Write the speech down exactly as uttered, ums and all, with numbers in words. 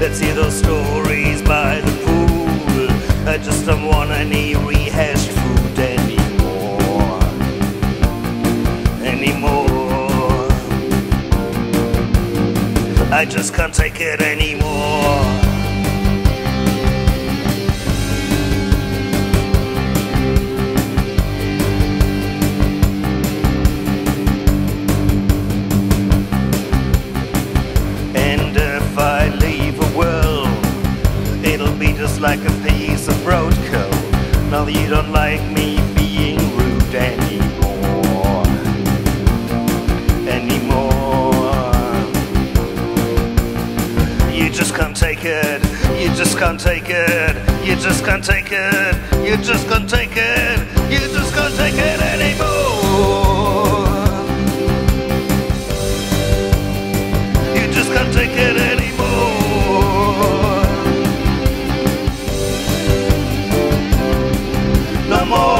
Let's hear those stories by the pool. I just don't want any rehashed food anymore. Anymore. I just can't take it anymore. Just like a piece of broadco. Now you don't like me being rude anymore. Anymore. You just can't take it. You just can't take it. You just can't take it. You just can't take it. You just can't take it anymore. You just can't take it anymore. No more.